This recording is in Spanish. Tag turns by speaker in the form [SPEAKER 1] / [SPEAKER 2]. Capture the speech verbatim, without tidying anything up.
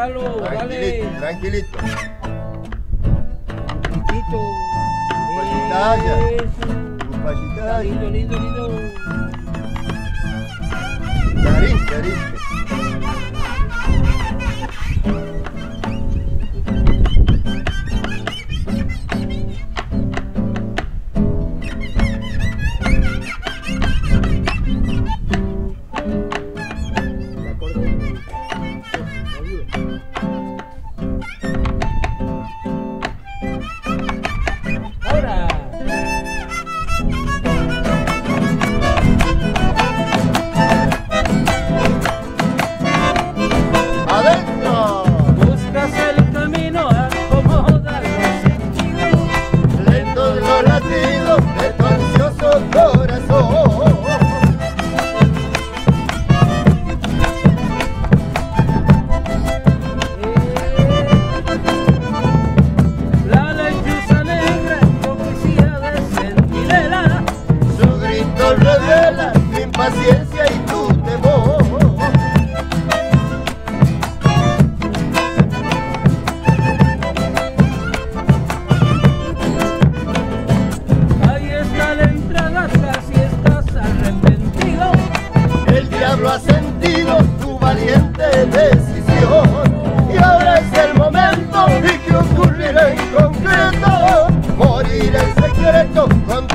[SPEAKER 1] Gonzalo, dale.
[SPEAKER 2] Tranquilito, tranquilito.
[SPEAKER 1] Tranquilito.
[SPEAKER 2] Pachitalla.
[SPEAKER 1] Eso.
[SPEAKER 2] Pachitalla.
[SPEAKER 1] Lindo, lindo, lindo.
[SPEAKER 2] Yarín, yarín.
[SPEAKER 1] Ahora.
[SPEAKER 2] ¡Adentro!
[SPEAKER 1] Buscas el camino, acomoda los sentidos.
[SPEAKER 2] Lentos los latidos de tu ansioso corazón.
[SPEAKER 1] La lechuza negra, poesía de centinela.
[SPEAKER 2] Su grito revela tu impaciencia y tu temor.
[SPEAKER 1] Ahí está la entrada, casi estás arrepentido.
[SPEAKER 2] El diablo ha sentido tu valiente decisión. Y ahora es el momento y que ocurrirá en concreto. Morir en secreto con